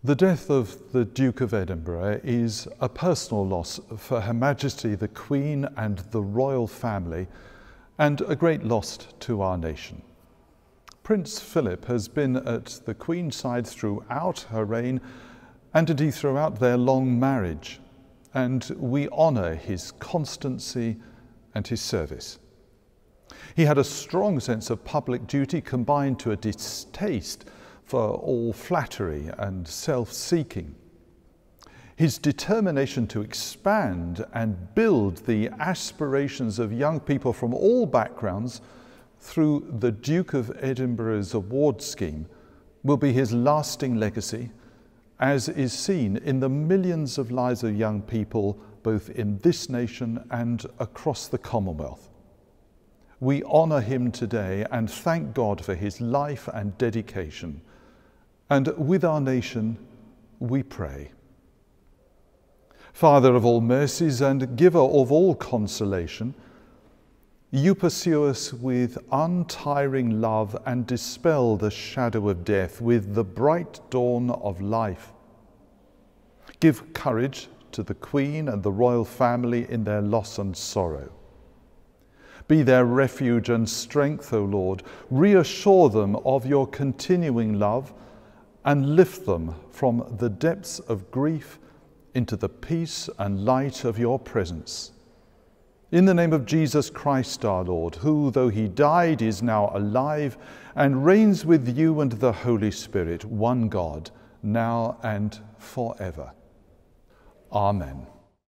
The death of the Duke of Edinburgh is a personal loss for Her Majesty the Queen and the royal family, and a great loss to our nation. Prince Philip has been at the Queen's side throughout her reign and indeed throughout their long marriage, and we honour his constancy and his service. He had a strong sense of public duty combined to a distaste for all flattery and self-seeking. His determination to expand and build the aspirations of young people from all backgrounds through the Duke of Edinburgh's award scheme will be his lasting legacy, as is seen in the millions of lives of young people both in this nation and across the Commonwealth. We honour him today and thank God for his life and dedication. And with our nation, we pray. Father of all mercies and giver of all consolation, you pursue us with untiring love and dispel the shadow of death with the bright dawn of life. Give courage to the Queen and the royal family in their loss and sorrow. Be their refuge and strength, O Lord. Reassure them of your continuing love and lift them from the depths of grief into the peace and light of your presence. In the name of Jesus Christ our Lord, who, though he died, is now alive and reigns with you and the Holy Spirit, one God, now and forever. Amen.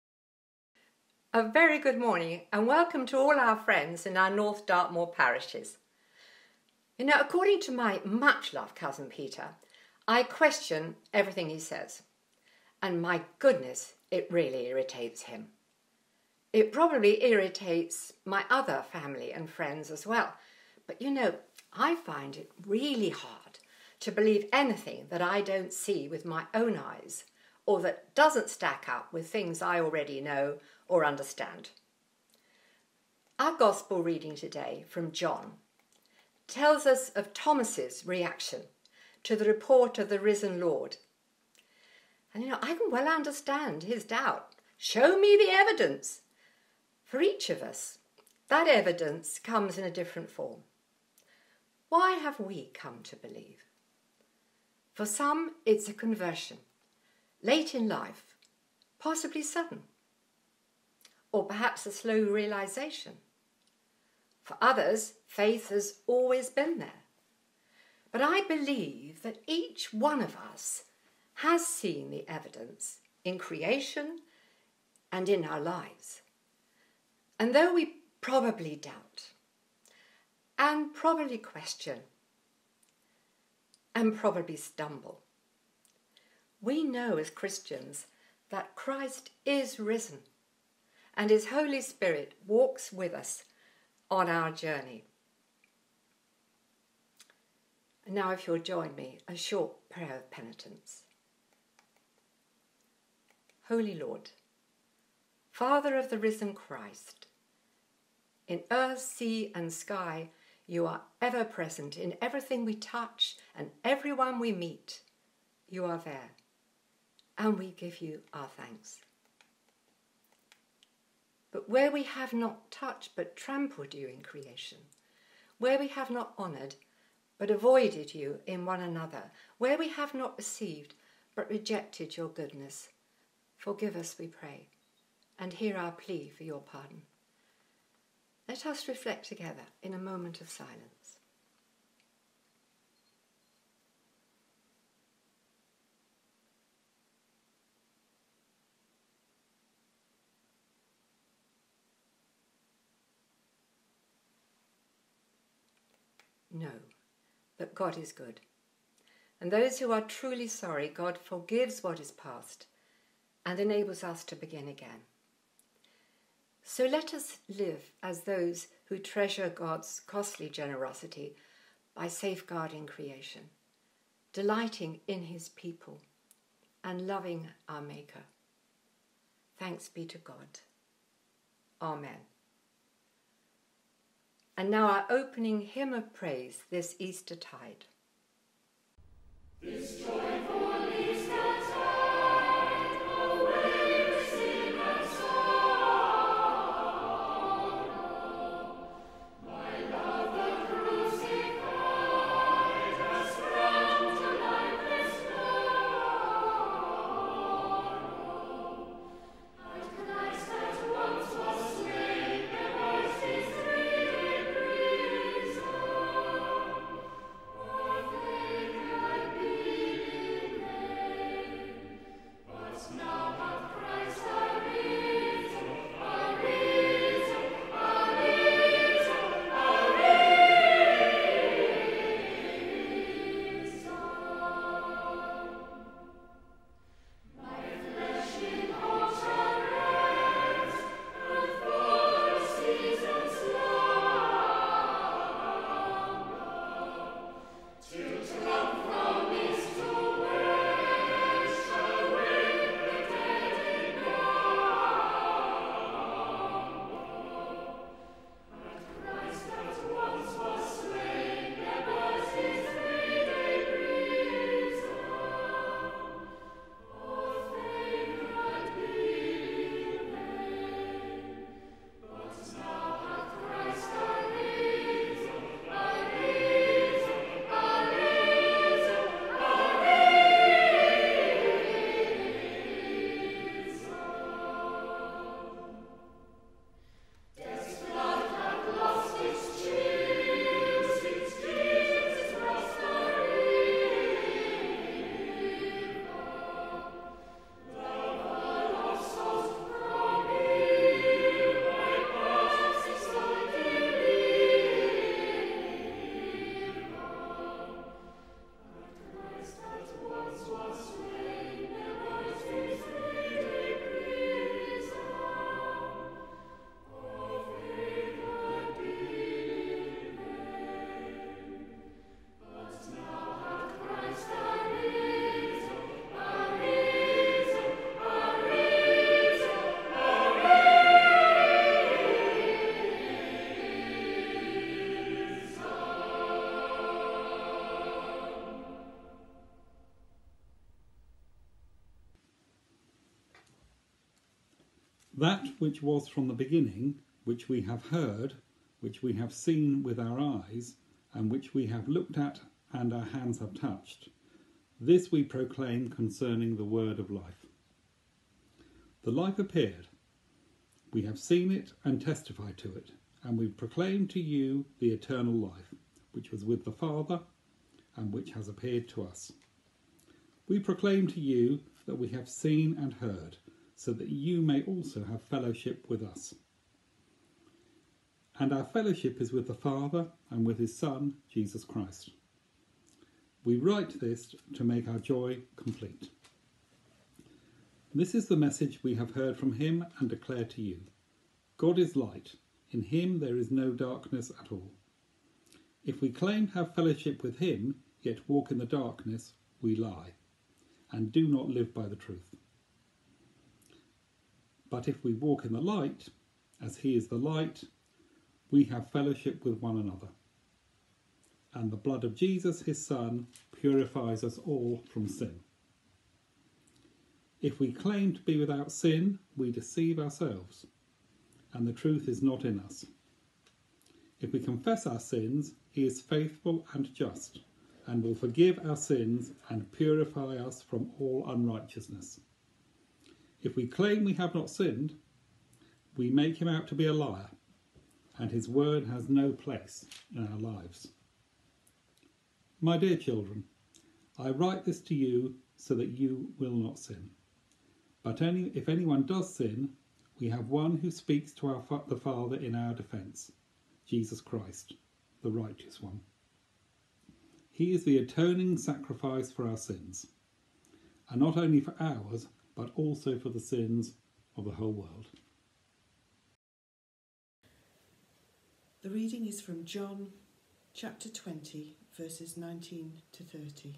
A very good morning and welcome to all our friends in our North Dartmoor parishes. You know, according to my much-loved cousin Peter, I question everything he says. And my goodness, it really irritates him. It probably irritates my other family and friends as well. But you know, I find it really hard to believe anything that I don't see with my own eyes or that doesn't stack up with things I already know or understand. Our Gospel reading today from John tells us of Thomas's reaction to the report of the risen Lord. And you know, I can well understand his doubt. Show me the evidence. For each of us, that evidence comes in a different form. Why have we come to believe? For some, it's a conversion, late in life, possibly sudden, or perhaps a slow realization. For others, faith has always been there. But I believe that each one of us has seen the evidence in creation and in our lives. And though we probably doubt, and probably question, and probably stumble, we know as Christians that Christ is risen and his Holy Spirit walks with us on our journey. And now if you'll join me, a short prayer of penitence. Holy Lord, Father of the risen Christ, in earth, sea and sky, you are ever present in everything we touch and everyone we meet. You are there, and we give you our thanks. But where we have not touched but trampled you in creation, where we have not honoured but avoided you in one another, where we have not received but rejected your goodness, forgive us, we pray, and hear our plea for your pardon. Let us reflect together in a moment of silence. Know that God is good, and those who are truly sorry, God forgives what is past and enables us to begin again. So let us live as those who treasure God's costly generosity by safeguarding creation, delighting in his people, and loving our Maker. Thanks be to God. Amen. And now our opening hymn of praise this Easter tide. This joyful Easter That which was from the beginning, which we have heard, which we have seen with our eyes, and which we have looked at and our hands have touched, this we proclaim concerning the word of life. The life appeared. We have seen it and testified to it, and we proclaim to you the eternal life, which was with the Father and which has appeared to us. We proclaim to you that we have seen and heard, so that you may also have fellowship with us. And our fellowship is with the Father and with his Son, Jesus Christ. We write this to make our joy complete. This is the message we have heard from him and declare to you. God is light. In him there is no darkness at all. If we claim to have fellowship with him, yet walk in the darkness, we lie, and do not live by the truth. But if we walk in the light, as he is the light, we have fellowship with one another. And the blood of Jesus, his Son, purifies us all from sin. If we claim to be without sin, we deceive ourselves, and the truth is not in us. If we confess our sins, he is faithful and just, and will forgive our sins and purify us from all unrighteousness. If we claim we have not sinned, we make him out to be a liar, and his word has no place in our lives. My dear children, I write this to you so that you will not sin. But if anyone does sin, we have one who speaks to the Father in our defence, Jesus Christ, the righteous one. He is the atoning sacrifice for our sins, and not only for ours, but also for the sins of the whole world. The reading is from John chapter 20, verses 19 to 30.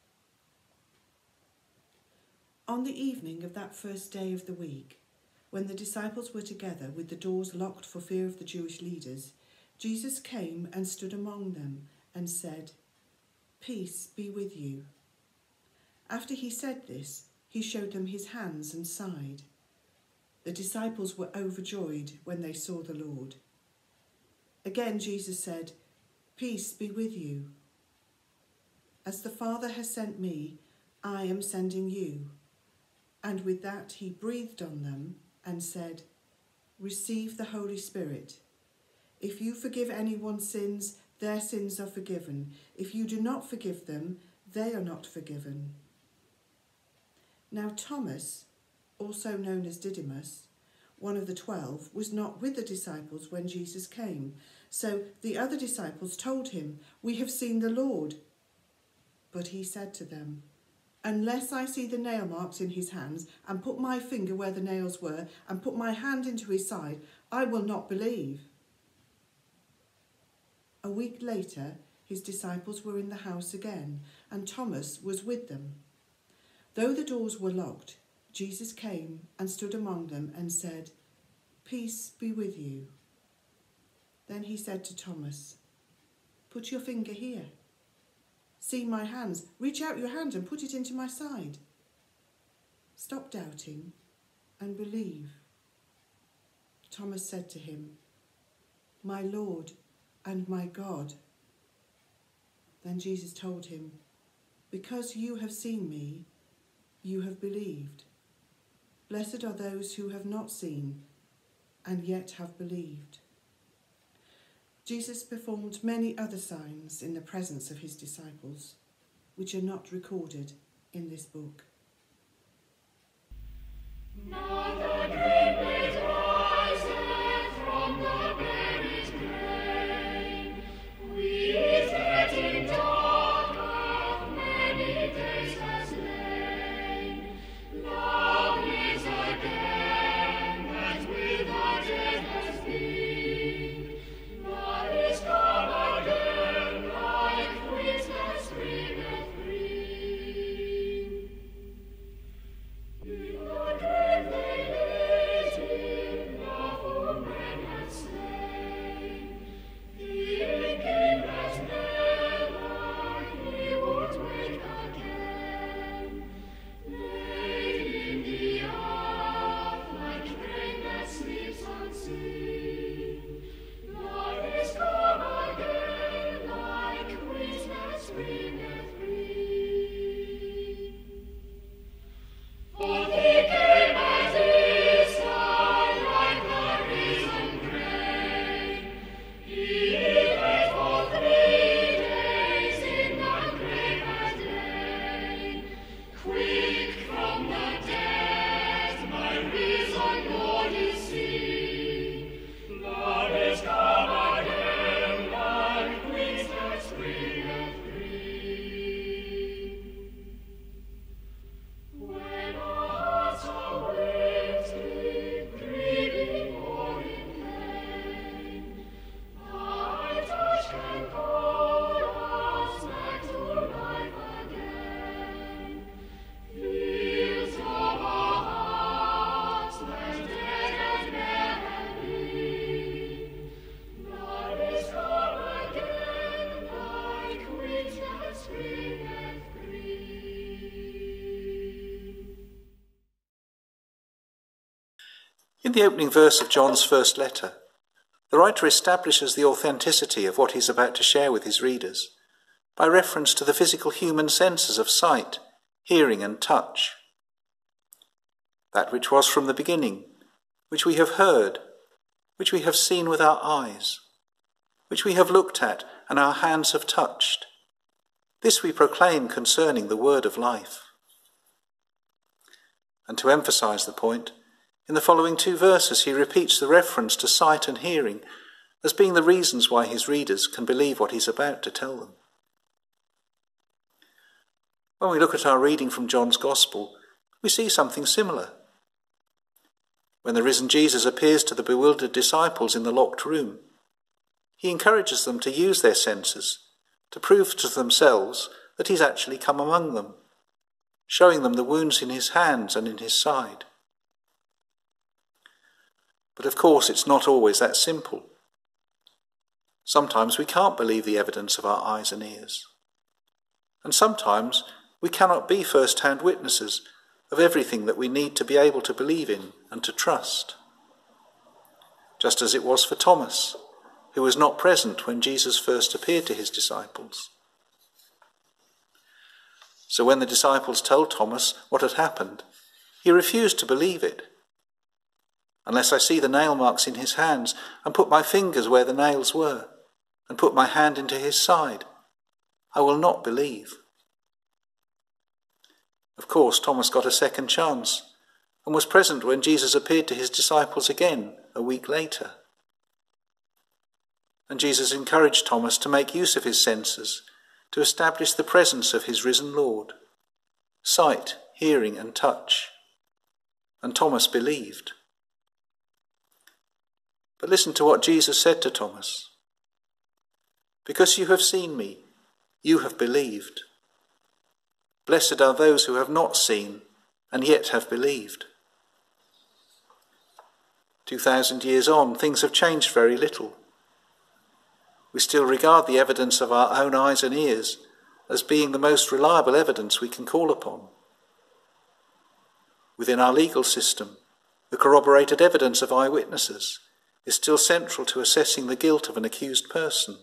On the evening of that first day of the week, when the disciples were together with the doors locked for fear of the Jewish leaders, Jesus came and stood among them and said, "Peace be with you." After he said this, he showed them his hands and side. The disciples were overjoyed when they saw the Lord. Again Jesus said, "Peace be with you. As the Father has sent me, I am sending you." And with that he breathed on them and said, "Receive the Holy Spirit. If you forgive anyone's sins, their sins are forgiven. If you do not forgive them, they are not forgiven." Now Thomas, also known as Didymus, one of the 12, was not with the disciples when Jesus came. So the other disciples told him, "We have seen the Lord." But he said to them, "Unless I see the nail marks in his hands, and put my finger where the nails were, and put my hand into his side, I will not believe." A week later, his disciples were in the house again, and Thomas was with them. Though the doors were locked, Jesus came and stood among them and said, "Peace be with you." Then he said to Thomas, "Put your finger here. See my hands. Reach out your hand and put it into my side. Stop doubting and believe." Thomas said to him, "My Lord and my God." Then Jesus told him, "Because you have seen me, you have believed. Blessed are those who have not seen and yet have believed." Jesus performed many other signs in the presence of his disciples, which are not recorded in this book. Now the dream is rising from the buried grave. We is getting darker, many days has lain. Love is again, as with our dead has been. Love is come again, like winds that springeth green. In the grave they laid him. In the opening verse of John's first letter, the writer establishes the authenticity of what he's about to share with his readers by reference to the physical human senses of sight, hearing and touch. That which was from the beginning, which we have heard, which we have seen with our eyes, which we have looked at and our hands have touched. This we proclaim concerning the word of life. And to emphasize the point, in the following 2 verses he repeats the reference to sight and hearing as being the reasons why his readers can believe what he's about to tell them. When we look at our reading from John's Gospel, we see something similar. When the risen Jesus appears to the bewildered disciples in the locked room, he encourages them to use their senses to prove to themselves that he's actually come among them, showing them the wounds in his hands and in his side. But of course, it's not always that simple. Sometimes we can't believe the evidence of our eyes and ears. And sometimes we cannot be first-hand witnesses of everything that we need to be able to believe in and to trust. Just as it was for Thomas, who was not present when Jesus first appeared to his disciples. So when the disciples told Thomas what had happened, he refused to believe it. Unless I see the nail marks in his hands and put my fingers where the nails were and put my hand into his side, I will not believe. Of course, Thomas got a second chance and was present when Jesus appeared to his disciples again a week later. And Jesus encouraged Thomas to make use of his senses to establish the presence of his risen Lord, sight, hearing and touch. And Thomas believed. But listen to what Jesus said to Thomas. Because you have seen me, you have believed. Blessed are those who have not seen and yet have believed. 2,000 years on, things have changed very little. We still regard the evidence of our own eyes and ears as being the most reliable evidence we can call upon. Within our legal system, the corroborated evidence of eyewitnesses is still central to assessing the guilt of an accused person.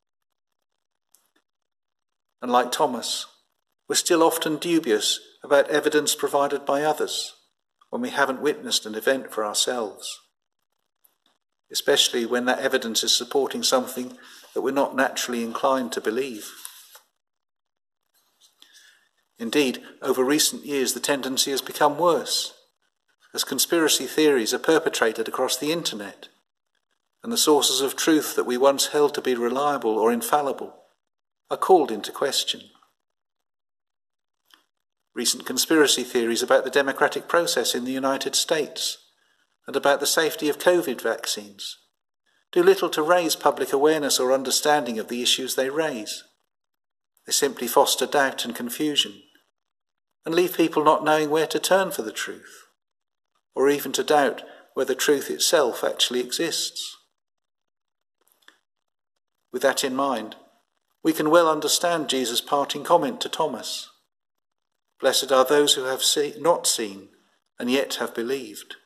And like Thomas, we're still often dubious about evidence provided by others when we haven't witnessed an event for ourselves, especially when that evidence is supporting something that we're not naturally inclined to believe. Indeed, over recent years the tendency has become worse, as conspiracy theories are perpetrated across the internet, and the sources of truth that we once held to be reliable or infallible are called into question. Recent conspiracy theories about the democratic process in the United States and about the safety of COVID vaccines do little to raise public awareness or understanding of the issues they raise. They simply foster doubt and confusion and leave people not knowing where to turn for the truth, or even to doubt whether truth itself actually exists. With that in mind, we can well understand Jesus' parting comment to Thomas. Blessed are those who have not seen and yet have believed.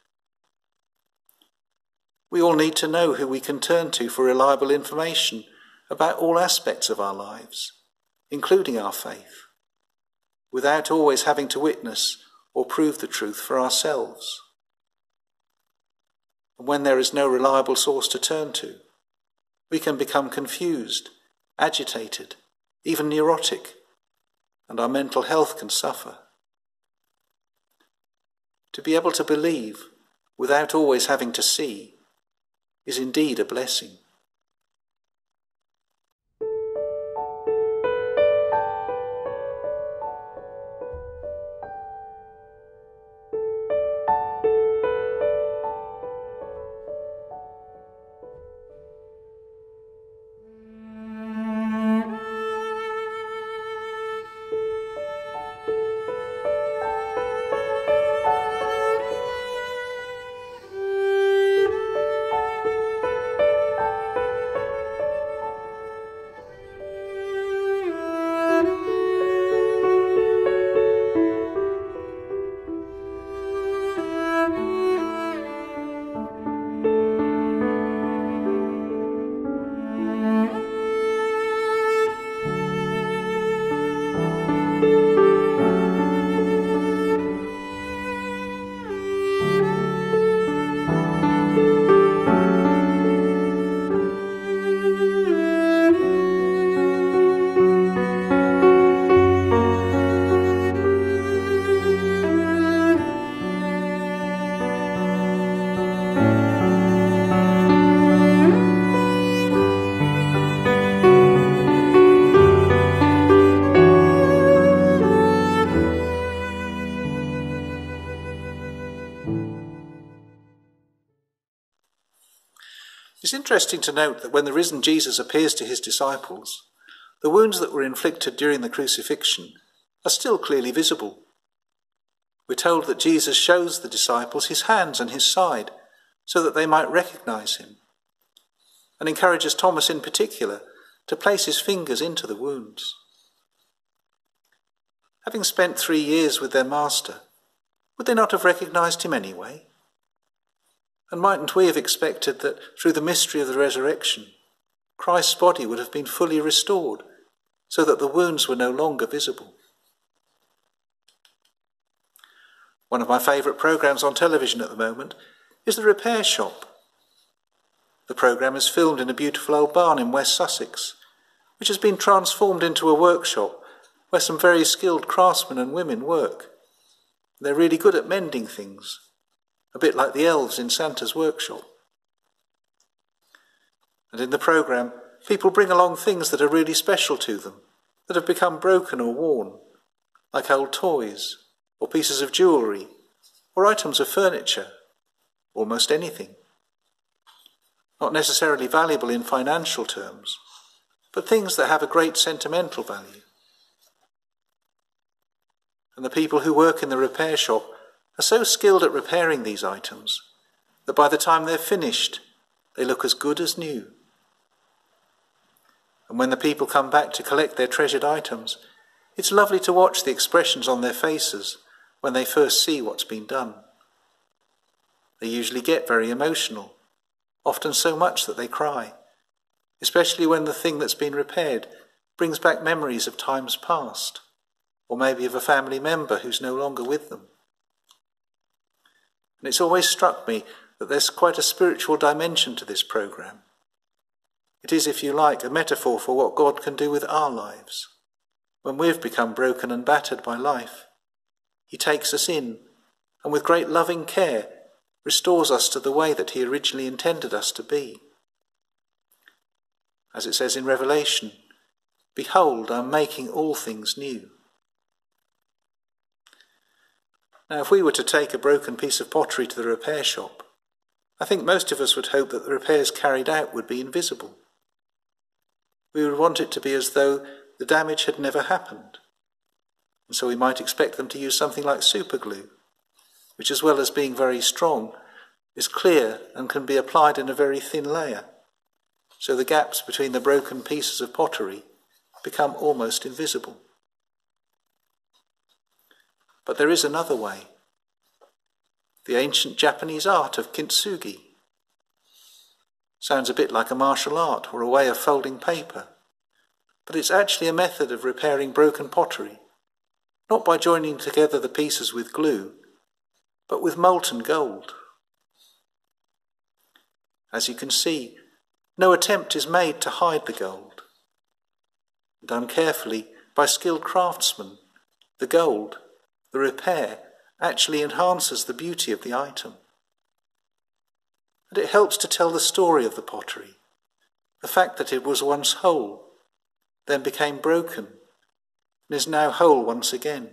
We all need to know who we can turn to for reliable information about all aspects of our lives, including our faith, without always having to witness or prove the truth for ourselves. And when there is no reliable source to turn to, we can become confused, agitated, even neurotic, and our mental health can suffer. To be able to believe without always having to see is indeed a blessing. It's interesting to note that when the risen Jesus appears to his disciples, the wounds that were inflicted during the crucifixion are still clearly visible. We're told that Jesus shows the disciples his hands and his side so that they might recognize him, and encourages Thomas in particular to place his fingers into the wounds. Having spent 3 years with their master, would they not have recognized him anyway? And mightn't we have expected that through the mystery of the resurrection, Christ's body would have been fully restored so that the wounds were no longer visible? One of my favourite programmes on television at the moment is The Repair Shop. The programme is filmed in a beautiful old barn in West Sussex, which has been transformed into a workshop where some very skilled craftsmen and women work. They're really good at mending things, a bit like the elves in Santa's workshop. And in the programme, people bring along things that are really special to them, that have become broken or worn, like old toys, or pieces of jewellery, or items of furniture, almost anything. Not necessarily valuable in financial terms, but things that have a great sentimental value. And the people who work in the repair shop are so skilled at repairing these items that by the time they're finished, they look as good as new. And when the people come back to collect their treasured items, it's lovely to watch the expressions on their faces when they first see what's been done. They usually get very emotional, often so much that they cry, especially when the thing that's been repaired brings back memories of times past, or maybe of a family member who's no longer with them. And it's always struck me that there's quite a spiritual dimension to this programme. It is, if you like, a metaphor for what God can do with our lives. When we've become broken and battered by life, he takes us in, and with great loving care, restores us to the way that he originally intended us to be. As it says in Revelation, "Behold, I'm making all things new." Now, if we were to take a broken piece of pottery to the repair shop, I think most of us would hope that the repairs carried out would be invisible. We would want it to be as though the damage had never happened. And so we might expect them to use something like superglue, which, as well as being very strong, is clear and can be applied in a very thin layer, so the gaps between the broken pieces of pottery become almost invisible. But there is another way. The ancient Japanese art of kintsugi. Sounds a bit like a martial art or a way of folding paper, but it's actually a method of repairing broken pottery, not by joining together the pieces with glue, but with molten gold. As you can see, no attempt is made to hide the gold. Done carefully by skilled craftsmen, the gold, the repair, actually enhances the beauty of the item. And it helps to tell the story of the pottery, the fact that it was once whole, then became broken, and is now whole once again.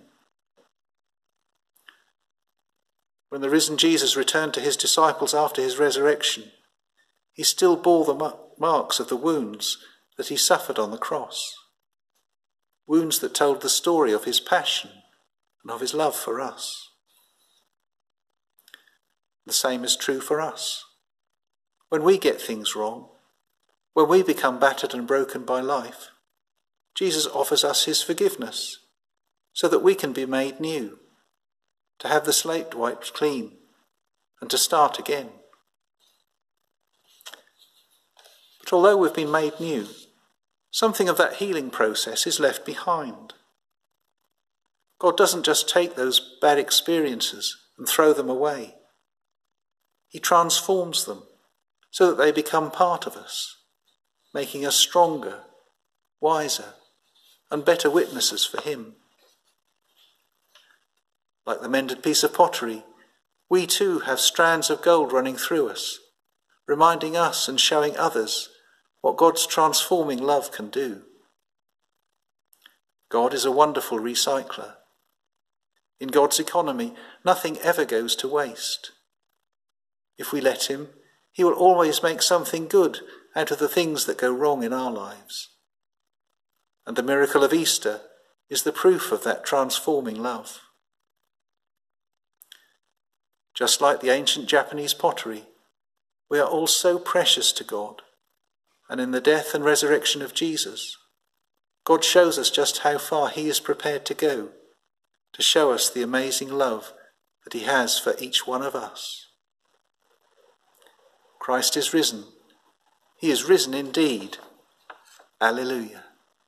When the risen Jesus returned to his disciples after his resurrection, he still bore the marks of the wounds that he suffered on the cross, wounds that told the story of his passion and of his love for us. The same is true for us. When we get things wrong, when we become battered and broken by life, Jesus offers us his forgiveness so that we can be made new, to have the slate wiped clean and to start again. But although we've been made new, something of that healing process is left behind. God doesn't just take those bad experiences and throw them away. He transforms them so that they become part of us, making us stronger, wiser, and better witnesses for him. Like the mended piece of pottery, we too have strands of gold running through us, reminding us and showing others what God's transforming love can do. God is a wonderful recycler. In God's economy, nothing ever goes to waste. If we let him, He will always make something good out of the things that go wrong in our lives. And the miracle of Easter is the proof of that transforming love. Just like the ancient Japanese pottery, we are all so precious to God. And in the death and resurrection of Jesus, God shows us just how far he is prepared to go to show us the amazing love that he has for each one of us. Christ is risen. He is risen indeed. Alleluia.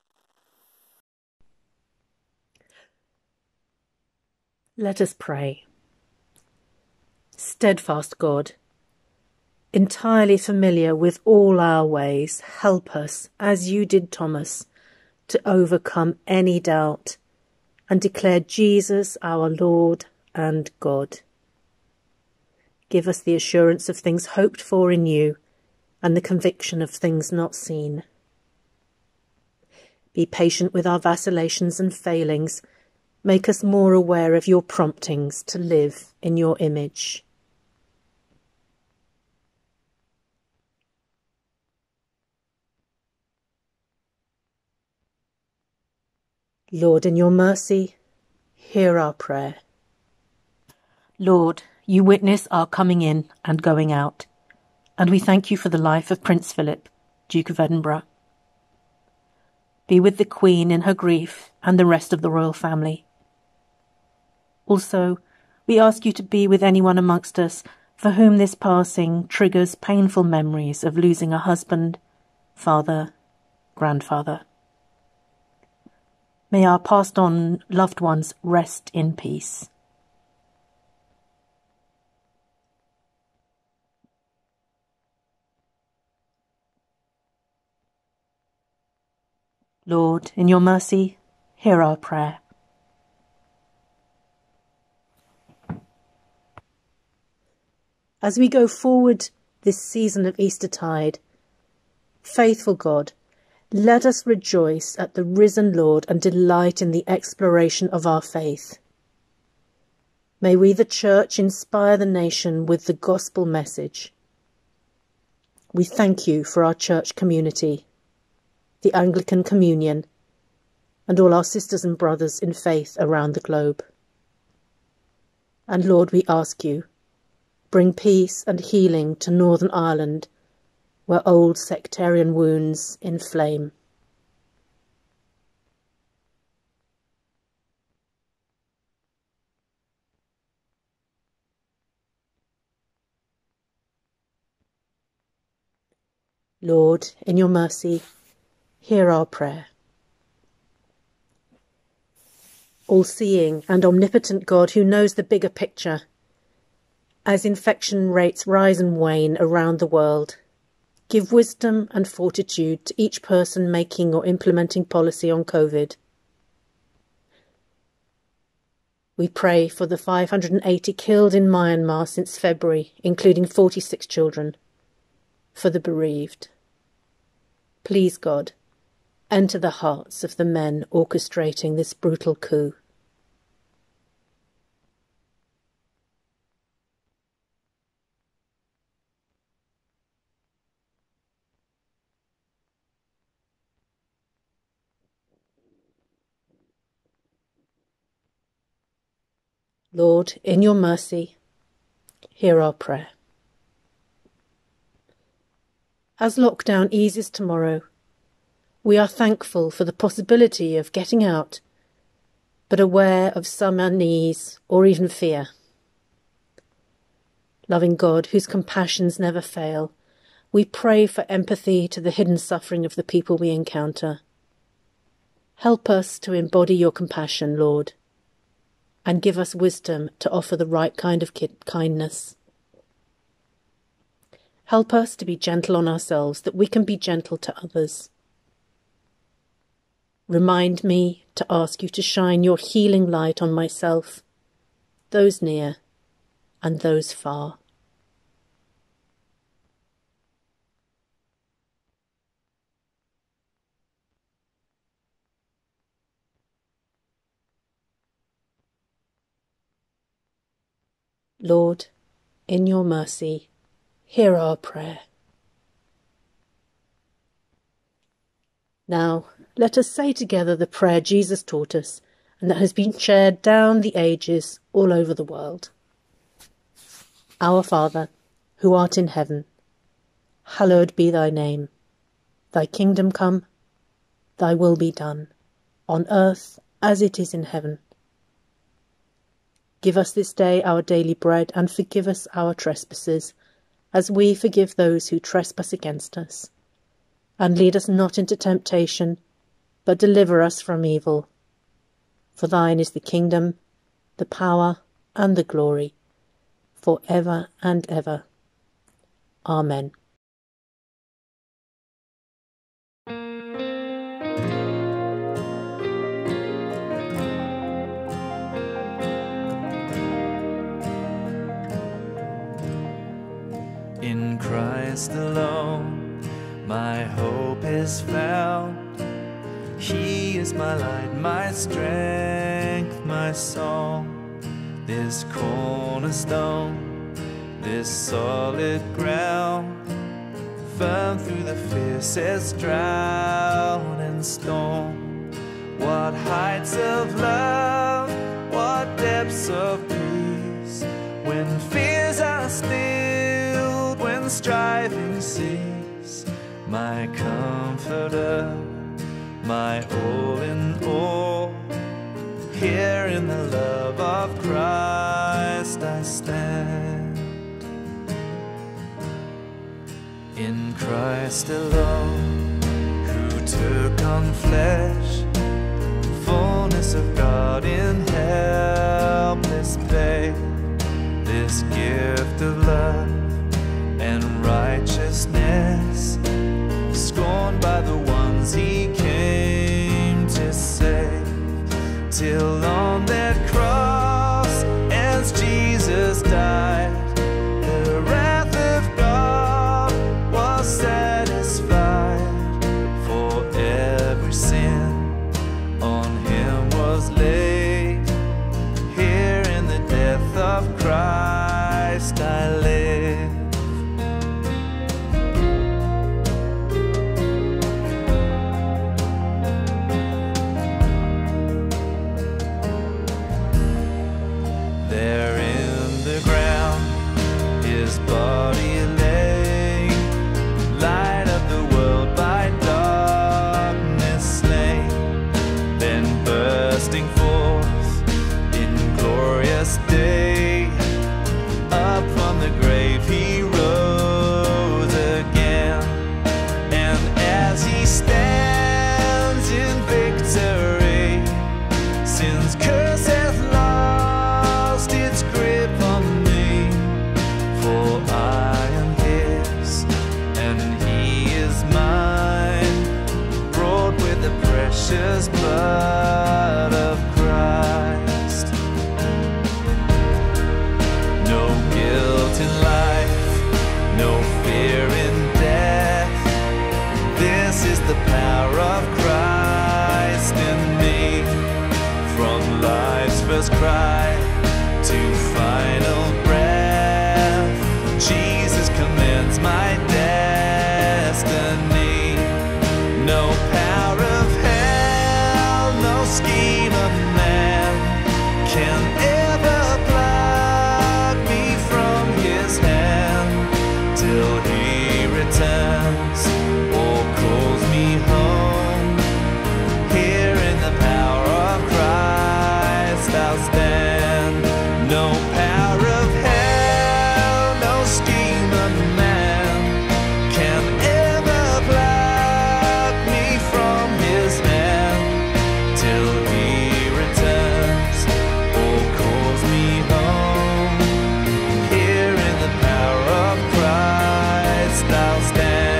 Let us pray. Steadfast God, entirely familiar with all our ways, help us, as you did Thomas, to overcome any doubt and declare Jesus our Lord and God. Give us the assurance of things hoped for in you and the conviction of things not seen. Be patient with our vacillations and failings. Make us more aware of your promptings to live in your image. Lord, in your mercy, hear our prayer. Lord, you witness our coming in and going out, and we thank you for the life of Prince Philip, Duke of Edinburgh. Be with the Queen in her grief and the rest of the royal family. Also, we ask you to be with anyone amongst us for whom this passing triggers painful memories of losing a husband, father, grandfather. May our passed on loved ones rest in peace. Lord, in your mercy, hear our prayer. As we go forward this season of Eastertide, faithful God, let us rejoice at the risen Lord and delight in the exploration of our faith. May we, the Church, inspire the nation with the gospel message. We thank you for our church community, the Anglican Communion, and all our sisters and brothers in faith around the globe. And Lord, we ask you, bring peace and healing to Northern Ireland, where old sectarian wounds inflame. Lord, in your mercy, hear our prayer. All-seeing and omnipotent God who knows the bigger picture, as infection rates rise and wane around the world, give wisdom and fortitude to each person making or implementing policy on COVID. We pray for the 580 killed in Myanmar since February, including 46 children, for the bereaved. Please, God, enter the hearts of the men orchestrating this brutal coup. Lord, in your mercy, hear our prayer. As lockdown eases tomorrow, we are thankful for the possibility of getting out, but aware of some unease or even fear. Loving God, whose compassions never fail, we pray for empathy to the hidden suffering of the people we encounter. Help us to embody your compassion, Lord, and give us wisdom to offer the right kind of kindness. Help us to be gentle on ourselves, that we can be gentle to others. Remind me to ask you to shine your healing light on myself, those near and those far. Lord, in your mercy, hear our prayer. Now, let us say together the prayer Jesus taught us and that has been shared down the ages all over the world. Our Father, who art in heaven, hallowed be thy name. Thy kingdom come, thy will be done, on earth as it is in heaven. Give us this day our daily bread, and forgive us our trespasses, as we forgive those who trespass against us. And lead us not into temptation, but deliver us from evil. For thine is the kingdom, the power, and the glory, for ever and ever. Amen. In Christ alone my hope is found. He is my light, my strength, my song. This cornerstone, this solid ground, firm through the fiercest drought and storm. What heights of love, what depths of peace, when fears are stilled, when striving cease. My comforter, my all in all, here in the love of Christ I stand. In Christ alone, who took on flesh, fullness of God in helpless babe, this gift of love and righteousness, scorned by the ones he came to save, till on that cross, as Jesus died, the wrath of God was satisfied. For every sin on him was laid, here in the death of Christ I live. Body lay, light of the world by darkness slain, then bursting forth in glorious day, up from the grave he rose again. And as he stands in victory, sin's curse hath lost its grip on me. For I am his, and he is mine, brought with the precious blood of Christ. No guilt in life, no fear in death, this is the power of Christ in me. From life's first cry to final breath, Jesus commands my destiny. No power of hell, no scheme of man can ever pluck me from his hand, till he returns or calls me home. Here in the power of Christ I'll stand. No power of hell, no scheme of man can ever pluck me from his hand, till he returns or calls me home. Here in the power of Christ I'll stand.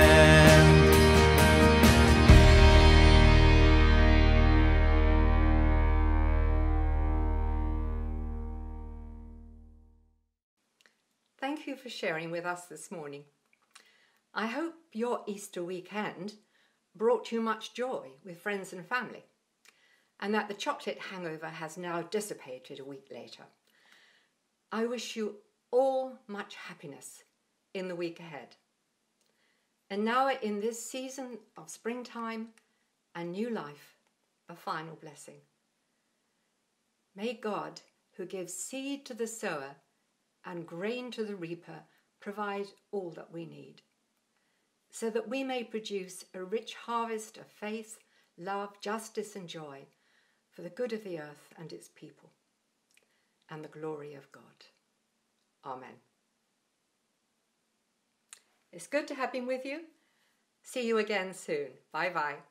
Thank you for sharing with us this morning. I hope your Easter weekend brought you much joy with friends and family, and that the chocolate hangover has now dissipated a week later. I wish you all much happiness in the week ahead. And now in this season of springtime and new life, a final blessing. May God, who gives seed to the sower and grain to the reaper, provide all that we need, so that we may produce a rich harvest of faith, love, justice and joy for the good of the earth and its people, and the glory of God. Amen. It's good to have been with you. See you again soon. Bye-bye.